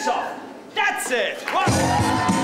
face off. That's it. One.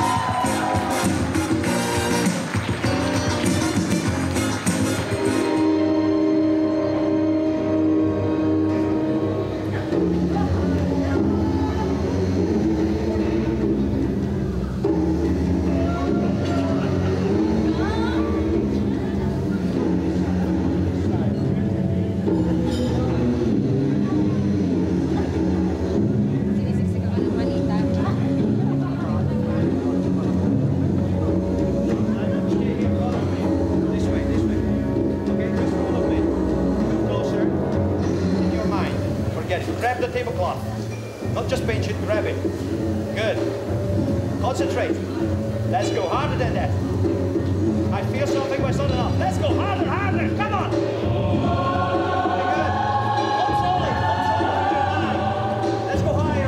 Grab the tablecloth. Not just pinch it, grab it. Good. Concentrate. Let's go harder than that. I feel something, but it's not enough. Let's go harder, harder. Come on. Very good. Control it. Let's go higher.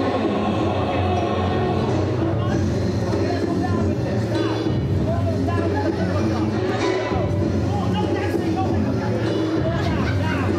Okay, let's go down with this. Now. Down with the tablecloth. Oh, no dancing, no dancing. Down.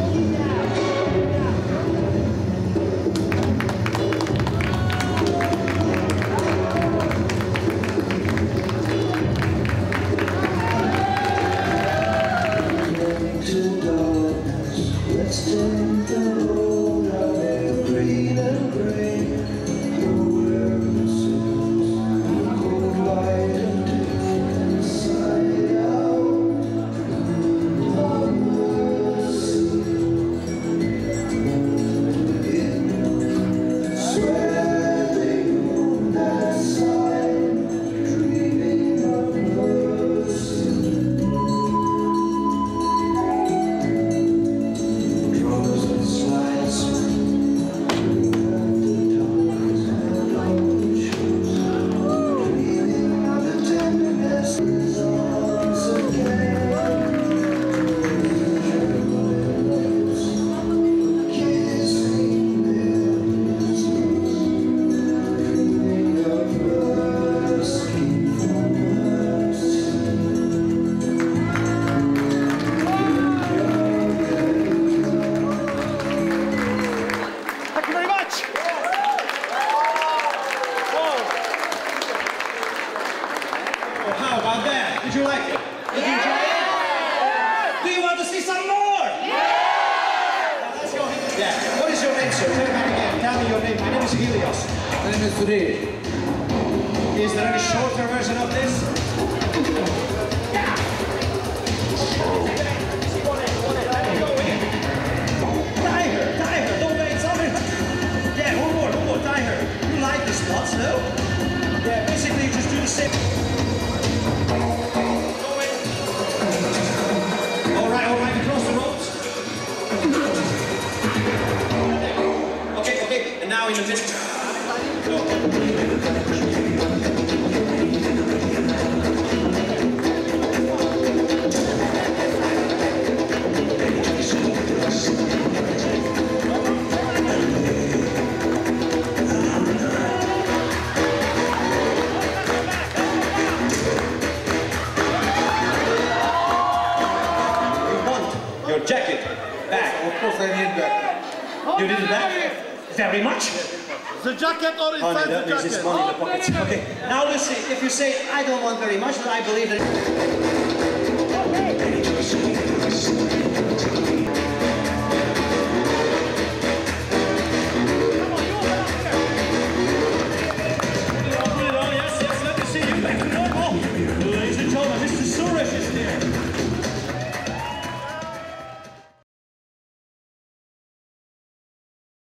Did you like it? Did you enjoy it? Do you want to see some more? Now let's go ahead. Yeah. What is your name, sir? Tell me again. Tell me your name. My name is Helios. My name is Sudhir. Is there any shorter version of this? Yeah. Tie her. Don't wait. Sorry. Yeah, one more. Tie her. You like the spots, no? Yeah, basically you just do the same. All right, across the ropes. Okay, and now in the middle. Your jacket back. Of course I need that. You need it back? Very much. The jacket or inside the jacket? Money in the pockets. Okay, now let's see. If you say I don't want very much, then I believe that.